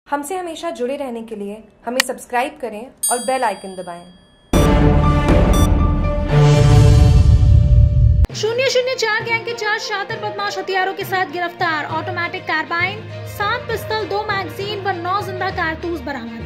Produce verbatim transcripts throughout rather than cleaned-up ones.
हमसे हमेशा जुड़े रहने के लिए हमें सब्सक्राइब करें और बेल आइकन दबाएं। शून्य शून्य चार गैंग के चार शातिर बदमाश हथियारों के साथ गिरफ्तार। ऑटोमेटिक कार्बाइन, सात पिस्तौल, दो मैगजीन व नौ जिंदा कारतूस बरामद।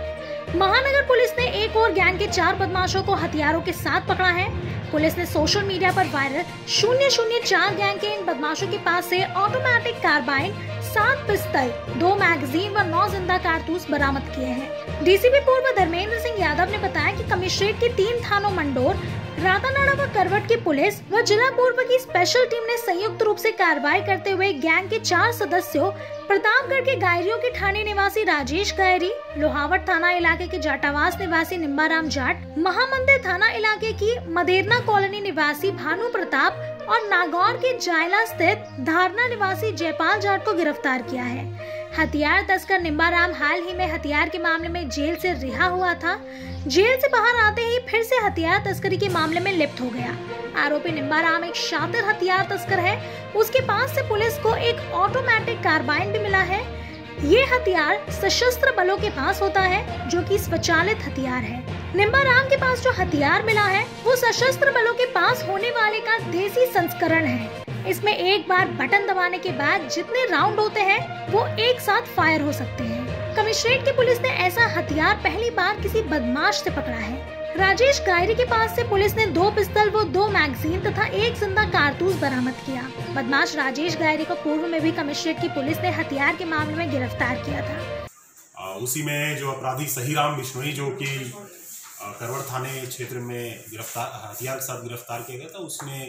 महानगर पुलिस ने एक और गैंग के चार बदमाशों को हथियारों के साथ पकड़ा है। पुलिस ने सोशल मीडिया पर वायरल शून्य शून्य चार गैंग के इन बदमाशों के पास से ऑटोमेटिक कार्बाइन, सात पिस्तौल, दो मैगजीन व नौ जिंदा कारतूस बरामद किए हैं। डीसीपी पूर्व धर्मेंद्र सिंह यादव ने बताया कि कमिश्नरेट के तीन थानों मंडोर, रातानाडा व करवट की पुलिस व जिला पूर्व की स्पेशल टीम ने संयुक्त रूप से कार्रवाई करते हुए गैंग के चार सदस्यों प्रतापगढ़ के गायरियों के ठाणे निवासी राजेश गायरी, लोहावट थाना इलाके के जाटावास निवासी निम्बाराम जाट, महामंदिर थाना इलाके की मदेरना कॉलोनी निवासी भानु प्रताप और नागौर के जायला स्थित धारना निवासी जयपाल जाट को गिरफ्तार किया है। हथियार तस्कर निम्बाराम हाल ही में हथियार के मामले में जेल से रिहा हुआ था। जेल से बाहर आते ही फिर से हथियार तस्करी के मामले में लिप्त हो गया। आरोपी निम्बाराम एक शातिर हथियार तस्कर है। उसके पास से पुलिस को एक ऑटोमेटिक कार्बाइन भी मिला है। ये हथियार सशस्त्र बलों के पास होता है, जो कि स्वचालित हथियार है। निम्बाराम के पास जो हथियार मिला है वो सशस्त्र बलों के पास होने वाले का देसी संस्करण है। इसमें एक बार बटन दबाने के बाद जितने राउंड होते हैं वो एक साथ फायर हो सकते हैं। कमिश्नरेट की पुलिस ने ऐसा हथियार पहली बार किसी बदमाश से पकड़ा है। राजेश गायरी के पास से पुलिस ने दो पिस्तौल व दो मैगजीन तथा एक जिंदा कारतूस बरामद किया। बदमाश राजेश गायरी को पूर्व में भी कमिश्नरेट की पुलिस ने हथियार के मामले में गिरफ्तार किया था। आ, उसी में जो अपराधी सहीराम बिश्नोई, जो कि करवट थाने क्षेत्र में गिरफ्तार हथियार के साथ गिरफ्तार किया गया था, उसने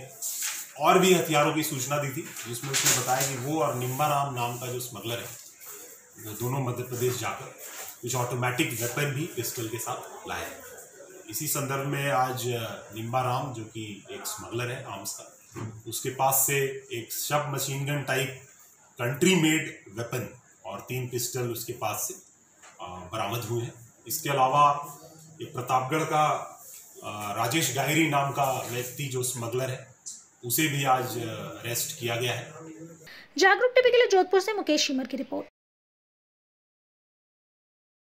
और भी हथियारों की सूचना दी थी, जिसमें उसने बताया कि वो और निम्बाराम नाम का जो स्मगलर है वो दोनों मध्य प्रदेश जाकर कुछ ऑटोमेटिक वेपन भी पिस्टल के साथ लाए। इसी संदर्भ में आज निम्बाराम, जो कि एक स्मगलर है आर्म्स का, उसके पास से एक सब machine gun type country made weapon और तीन पिस्टल उसके पास से बरामद हुए हैं। इसके अलावा एक प्रतापगढ़ का राजेश गायरी नाम का व्यक्ति जो स्मगलर है, उसे भी आज अरेस्ट किया गया है। जागरूक टीवी के लिए जोधपुर से मुकेश शिमर की रिपोर्ट।